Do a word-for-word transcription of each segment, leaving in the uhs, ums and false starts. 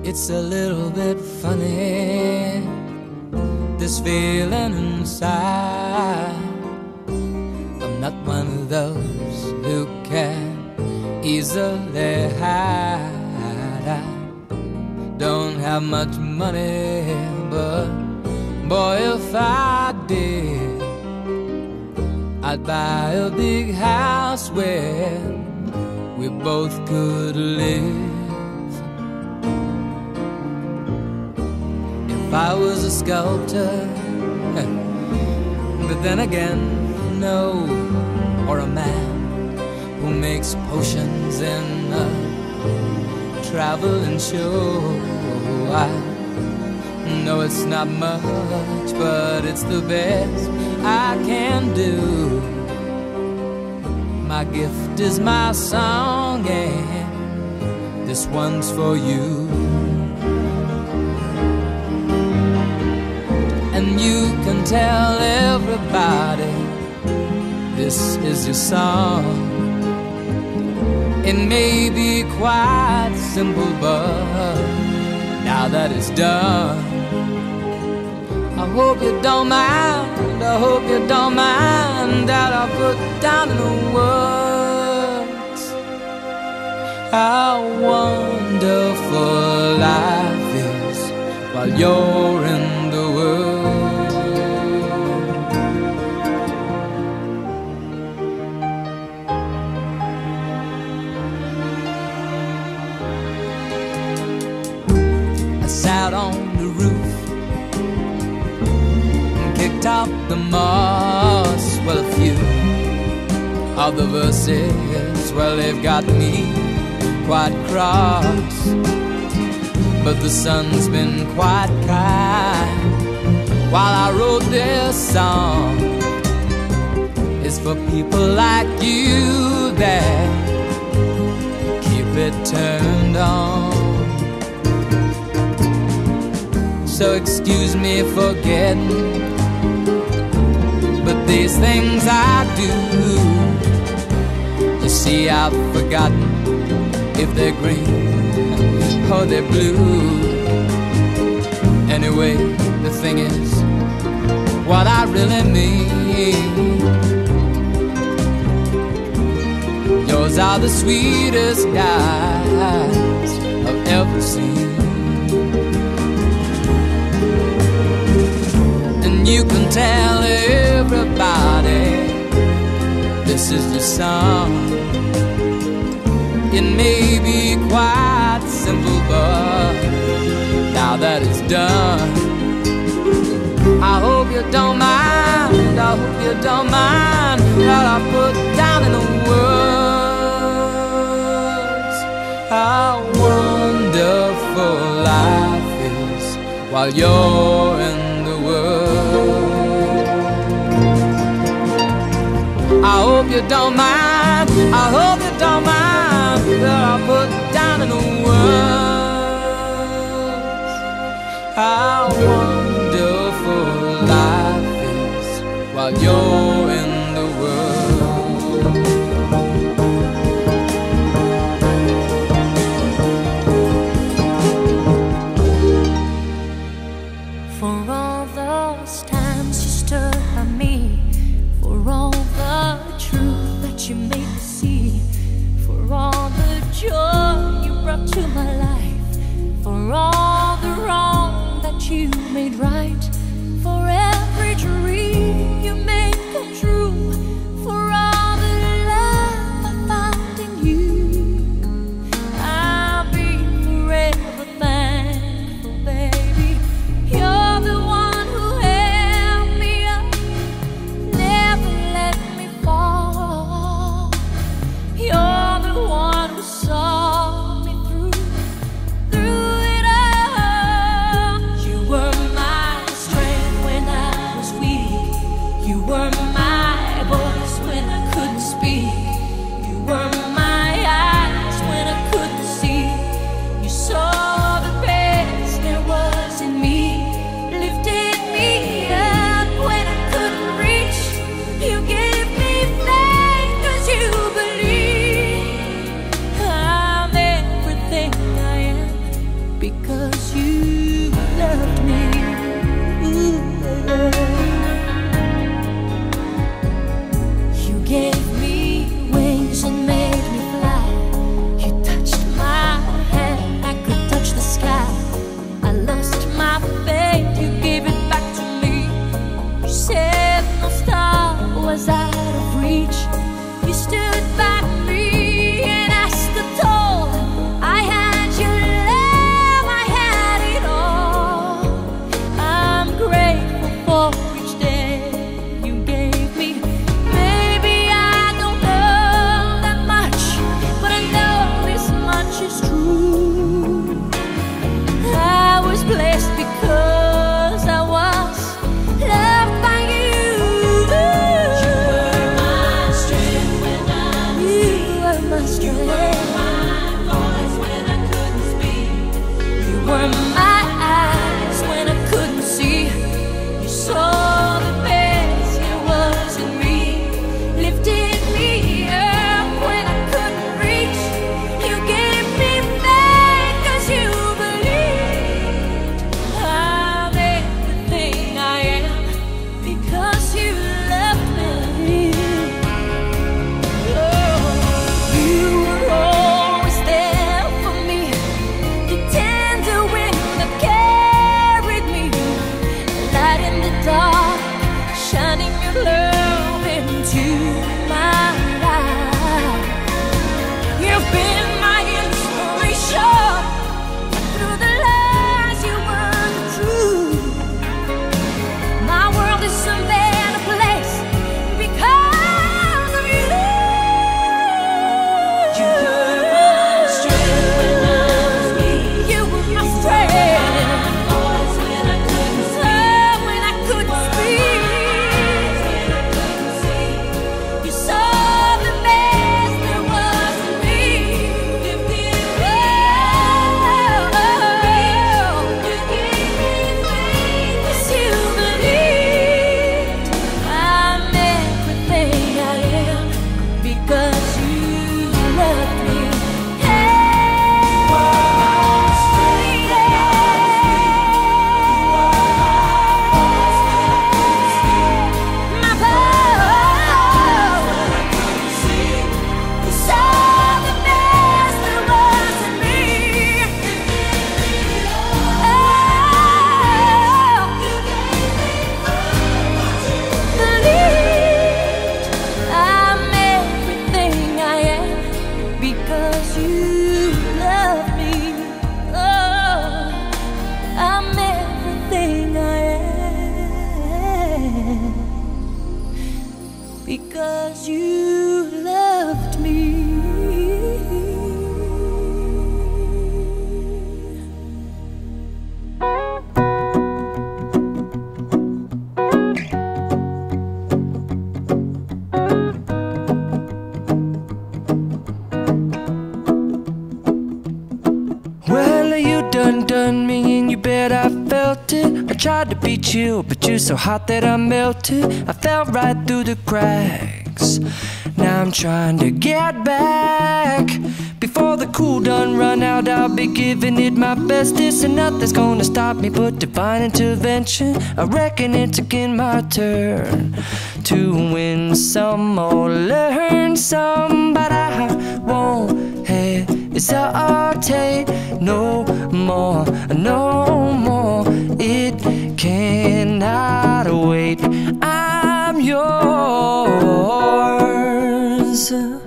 It's a little bit funny, this feeling inside. I'm not one of those who can easily hide. I don't have much money, but boy, if I did, I'd buy a big house where we both could live. If I was a sculptor, but then again, no, or a man who makes potions in a traveling show. I know it's not much, but it's the best I can do. My gift is my song, and this one's for you. And you can tell everybody this is your song. It may be quite simple, but now that it's done, I hope you don't mind, I hope you don't mind that I put down in the words how wonderful life is while you're in the world. I sat on the roof and kicked out the moss. Well, a few of the verses, well, they've got me quite cross, but the sun's been quite kind while I wrote this song. It's for people like you that keep it turned on. So excuse me for getting, but these things I do, you see, I've forgotten if they're green or they're blue. Anyway, the thing is, what I really mean, yours are the sweetest eyes I've ever seen. And you can tell everybody this is your song. It may be quite simple, but now that it's done, I hope you don't mind, I hope you don't mind that I put down in the words how wonderful life is while you're in the world. I hope you don't mind, I hope you don't mind that I put down in the words how wonderful life is while you're in the world. For all those times you stood by me, for all the truth that you made me see, for all the joy you brought to my life, for all the wrong that you made right, for every dream you made come true, for all the love I found in you, I'll be forever thankful, baby. You're the one who held me up, never let me fall. You're the one who saw me through, through it all. You were my strength when I was weak. You were my voice when I couldn't speak. You were my eyes when I couldn't see. You saw the best there was in me, lifted me up when I couldn't reach. You gave me faith 'cause you believe I'm everything I am because were my eyes when I couldn't see. You saw the best there was in me, lifted me up when I couldn't reach. You gave me faith 'cause you believed I'm everything I am because you love me. Oh, you were always there for me, the tender wind that carried me, the light in the dark, shining your love into my life. You've been my inspiration through the lies you weren't true. My world is a better place because of you. You were my strength when I was weak. You were my strength. Voice when I couldn't speak. When I couldn't speak. When I couldn't see. You saw the best there was in me. Lifted me up. You gave me faith 'cause you believed I'm everything I am because you love me. My power. You saw the best there was in me. Oh, believed I'm everything I am because you love me. Oh, I'm everything I am because you loved me. Well, you done done me and you bet I felt it. I tried to beat you, but you're so hot that I melted. I fell right through the cracks. Now I'm trying to get back. Before the cool done run out, I'll be giving it my best. This and nothing's gonna stop me but divine intervention. I reckon it's again my turn to win some or learn some, but I won't hesitate no more, no more. It cannot wait. I'm yours.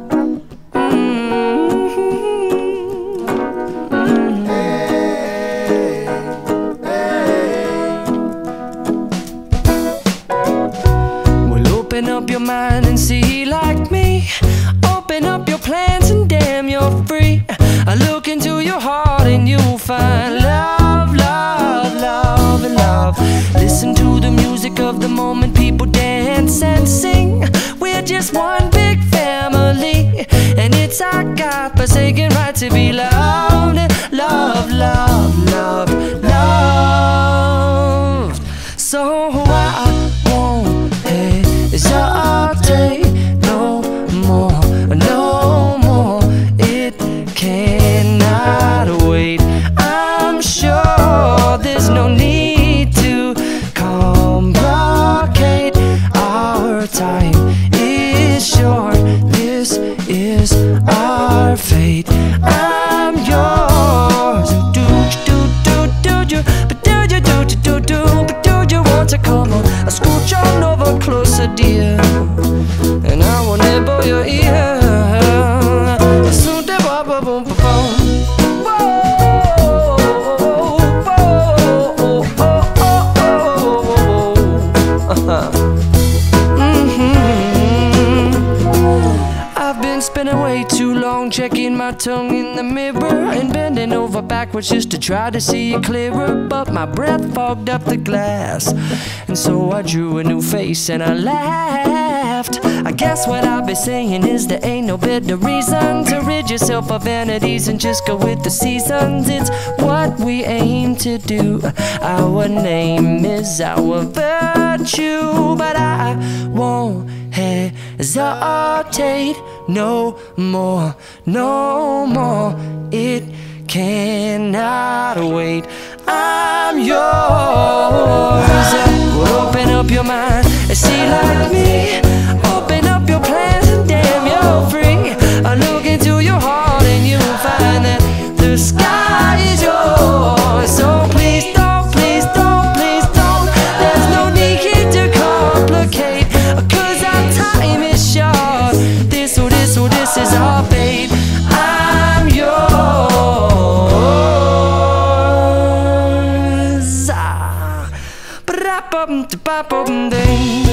Well, open up your mind and see like me. Open up your plans and damn, you're free. I look into your heart and you'll find love, love, love, and love. Listen to the music of the moment, people dance and sing. We're just one big family, and it's our God-forsaken right to be loved, love, love, love, loved. So I won't hesitate no more, no more. It cannot wait. I'm sure there's no need to complicate. Our time is short. This is our fate. I'm yours. Do do do do do, but do you do do do do, but do you want to come on? I scooch on over closer, dear, and I will nibble your ear. Soon the boom boom boom boom. Whoa, whoa, oh, oh, oh, oh. Mm-hmm. I've been spending way too long checking my tongue in the mirror and bending over backwards just to try to see it clearer, but my breath fogged up the glass, and so I drew a new face and I laughed. left. I guess what I'll be saying is there ain't no better reason to rid yourself of vanities and just go with the seasons. It's what we aim to do. Our name is our virtue, but I won't hesitate no more, no more. It cannot wait. I'm yours. Well, open up your mind and see like me. Open up your plans and damn, you're free. I look into your heart and you'll find that the sky is yours. So please don't, please don't, please don't. There's no need to complicate, 'cause our time is short. This or this or this is our fate. I'm yours. Ah. Ba-da-bum-da-ba-bum-ding.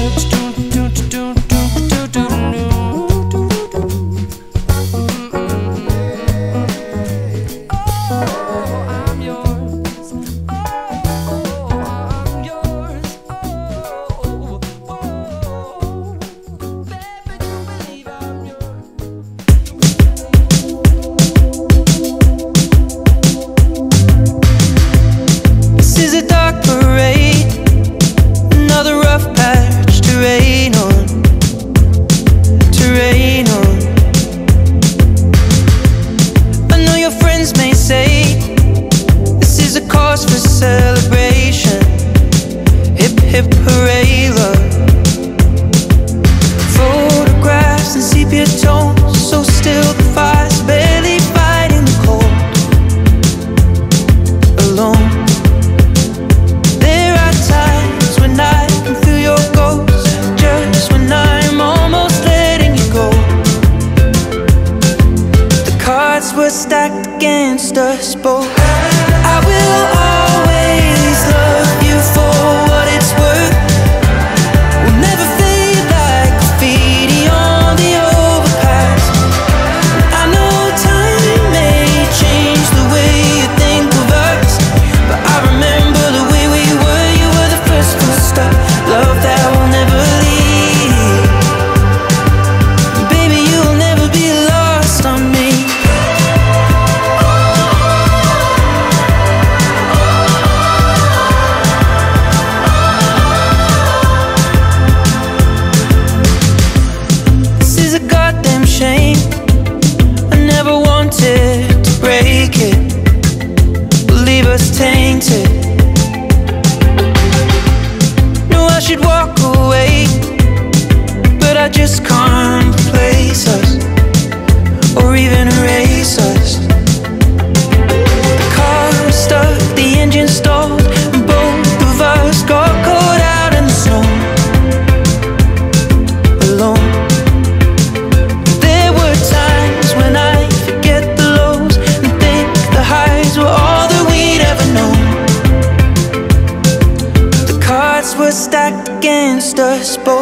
Stacked against us both.